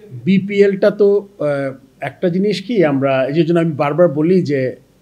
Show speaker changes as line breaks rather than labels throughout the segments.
বিপিএলটা তো একটা জিনিস কি আমরা এই জন্য আমি বারবার বলি যে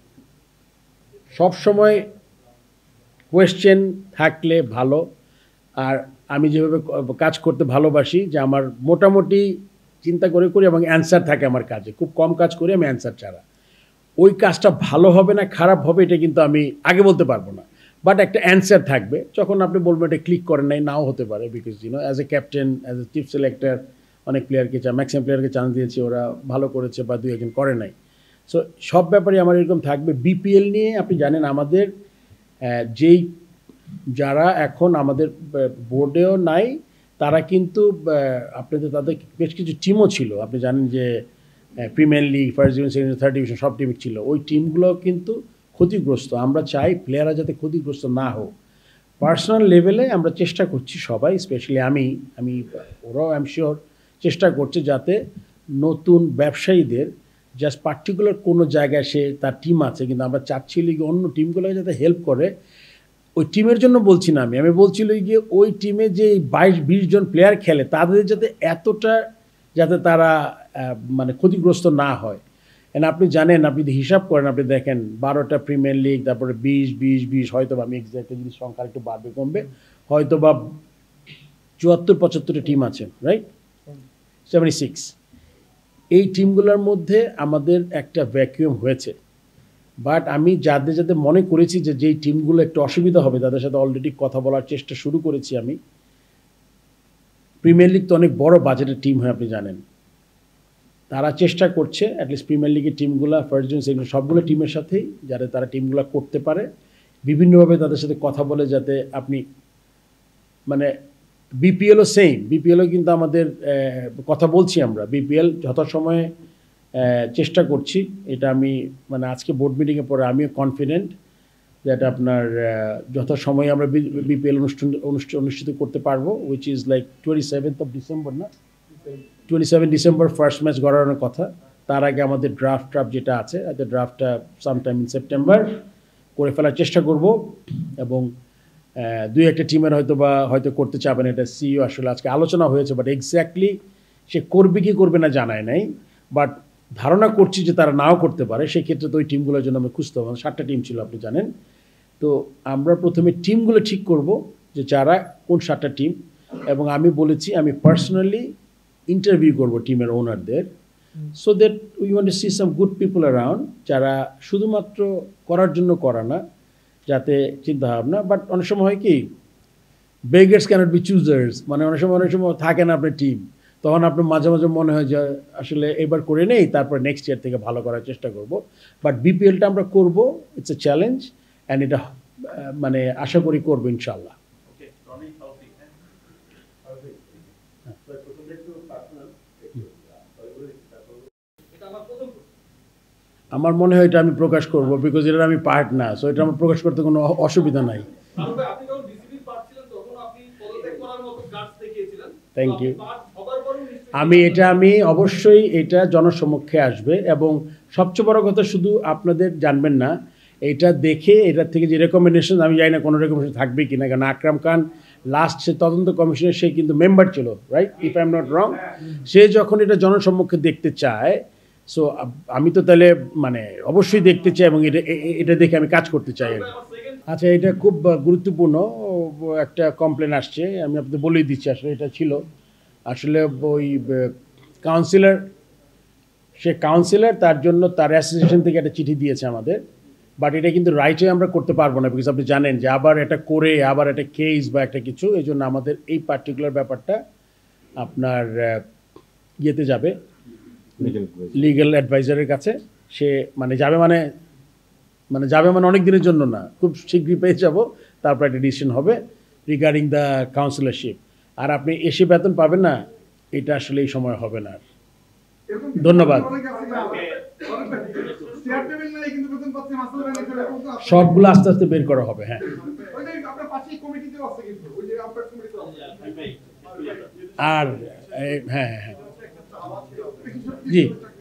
সব সময় কোয়েশ্চেন থাকলে ভালো। আর আমি যেভাবে কাজ করতে ভালোবাসি যে আমার মোটামুটি চিন্তা করে করি এবং অ্যান্সার থাকে আমার কাজে, খুব কম কাজ করি আমি অ্যান্সার ছাড়া। ওই কাজটা ভালো হবে না খারাপ হবে এটা কিন্তু আমি আগে বলতে পারবো না, বাট একটা অ্যান্সার থাকবে। যখন আপনি বলবেন এটা ক্লিক করেন নাই, নাও হতে পারে, because as a captain, as a chief selector অনেক প্লেয়ারকে ম্যাক্সিমাম প্লেয়ারকে চান্স দিয়েছি, ওরা ভালো করেছে বা দুই একজন করে নাই। সো সব ব্যাপারে আমার এরকম থাকবে। বিপিএল নিয়ে আপনি জানেন আমাদের যেই যারা এখন আমাদের বোর্ডেও নাই তারা কিন্তু আপনাদের তাদের বেশ কিছু টিমও ছিল, আপনি জানেন যে premier league, first division, second division, third division সব টিম ছিল, ওই টিমগুলো কিন্তু ক্ষতিগ্রস্ত। আমরা চাই প্লেয়াররা যাতে ক্ষতিগ্রস্ত না হোক। পার্সোনাল লেভেলে আমরা চেষ্টা করছি সবাই, স্পেশালি আমি ওরাও আই এম শিওর চেষ্টা করছে যাতে নতুন ব্যবসায়ীদের জাস্ট পার্টিকুলার কোনো জায়গায় সে তার টিম আছে, কিন্তু আমরা চাচ্ছি লিগে অন্য টিমগুলোকে যাতে হেল্প করে। ওই টিমের জন্য বলছি না, আমি বলছিল গিয়ে ওই টিমে যে 22-20 জন প্লেয়ার খেলে তাদের যাতে এতটা যাতে তারা মানে ক্ষতিগ্রস্ত না হয়। এন্ড আপনি জানেন, আপনি যদি হিসাব করেন, আপনি দেখেন 12টা প্রিমিয়ার লিগ, তারপরে 20 হয়তো বা আমি এক্স্যাক্টলি যদি সংখ্যা একটু বাড়বে কমবে, হয়তো বা 74-75টা টিম আছে, রাইট? 76। এই টিমগুলোর মধ্যে আমাদের একটা ভ্যাকুয়াম হয়েছে, বাট আমি যাদের মনে করেছি যে যেই টিমগুলো একটু অসুবিধা হবে তাদের সাথে অলরেডি কথা বলার চেষ্টা শুরু করেছি আমি। প্রিমিয়ার লিগ তো অনেক বড় বাজেটের টিম হয়, আপনি জানেন। তারা চেষ্টা করছে অ্যাটলিস্ট প্রিমিয়ার লিগের টিমগুলো, ফার্স্ট ডিভিশন, সেকেন্ড সবগুলো টিমের সাথেই যাতে তারা টিমগুলো করতে পারে, বিভিন্নভাবে তাদের সাথে কথা বলে যাতে আপনি মানে বিপিএলও সেম, বিপিএলও কিন্তু আমাদের কথা বলছি আমরা, বিপিএল যথাসময়ে চেষ্টা করছি। এটা আমি মানে আজকে বোর্ড মিটিংয়ে পরে আমিও কনফিডেন্ট যে এটা আপনার যথাসময়ে আমরা বিপিএল অনুষ্ঠিত করতে পারবো, which is like 27th of December, না 27 ডিসেম্বর ফার্স্ট ম্যাচ গড়ানোর কথা। তার আগে আমাদের ড্রাফট যেটা আছে, ড্রাফটটা সামটাইম ইন সেপ্টেম্বর করে ফেলার চেষ্টা করব। এবং দুই একটা টিমের হয়তো করতে চাবেন, এটা সিইও আসলে আজকে আলোচনা হয়েছে, বাট এক্স্যাক্টলি সে করবে কি করবে না জানায় নাই, বাট ধারণা করছি যে তারা নাও করতে পারে। সেক্ষেত্রে তো ওই টিমগুলোর জন্য আমি খুঁজতে হবে, 7টা টিম ছিল আপনি জানেন। তো আমরা প্রথমে টিমগুলো ঠিক করব যে যারা কোন 7টা টিম, এবং আমি বলেছি আমি পার্সোনালি ইন্টারভিউ করব টিমের ওনারদের, so that we want to see some good people around, যারা শুধুমাত্র করার জন্য করা না, যাতে চিন্তাভাবনা। বাট অনেক সময় হয় কি, বেগার্স ক্যানট বি চুজার্স, মানে অনেক সময় থাকে না আপনার টিম, তখন আপনার মাঝে মাঝে মনে হয় যে আসলে এবার করে নেই, তারপর নেক্সট ইয়ার থেকে ভালো করার চেষ্টা করব। বাট বিপিএলটা আমরা করব, ইটস এ চ্যালেঞ্জ, অ্যান্ড এটা মানে আশা করি করবো ইনশাল্লাহ। আমার মনে হয় এটা আমি প্রকাশ করব, বিকজ এটা আমি পার্ট না, সো এটা আমার প্রকাশ করতে কোনো অসুবিধা নাই। Thank you. আমি অবশ্যই এটা জনসমক্ষে আসবে, এবং সবচেয়ে বড় কথা শুধু আপনাদের জানবেন না, এটা দেখে এটার থেকে যে রেকমেন্ডেশন, আমি জানি না কোনো রেকমেন্ডেশন থাকবে কি না, কারণ আকরাম খান লাস্ট সে তদন্ত কমিশনের সে কিন্তু মেম্বার ছিল, right, if I am not wrong. সে যখন এটা জনসম্মুখে দেখতে চায়, সো আমি তো তাহলে মানে অবশ্যই দেখতে চাই, এবং এটা দেখে আমি কাজ করতে চাই। আচ্ছা, এটা খুব গুরুত্বপূর্ণ একটা কমপ্লেন আসছে, আমি আপনাদের বলেই দিচ্ছি। আসলে এটা ছিল আসলে ওই কাউন্সিলর, সে কাউন্সিলর, তার জন্য তার অ্যাসোসিয়েশন থেকে একটা চিঠি দিয়েছে আমাদের, বাট এটা কিন্তু রাইটে আমরা করতে পারবো না, বিকজ আপনি জানেন যে আবার এটা করে আবার একটা কেস বা একটা কিছু, এই জন্য আমাদের এই পার্টিকুলার ব্যাপারটা আপনার ইয়েতে যাবে, লিগ্যাল অ্যাডভাইজারের কাছে। সে মানে যাবে অনেক দিনের জন্য না, খুব শীঘ্রই পেয়ে যাব, তারপর একটা ডিসিশন হবে রিগার্ডিং দ্য কাউন্সিলরশিপ। আর আপনি এসে বেতন পাবেন না, এটা আসলে এই সময় হবে না। ধন্যবাদ। সবগুলো আস্তে আস্তে বের করা হবে। হ্যাঁ, আর হ্যাঁ হ্যাঁ হ্যাঁ জি।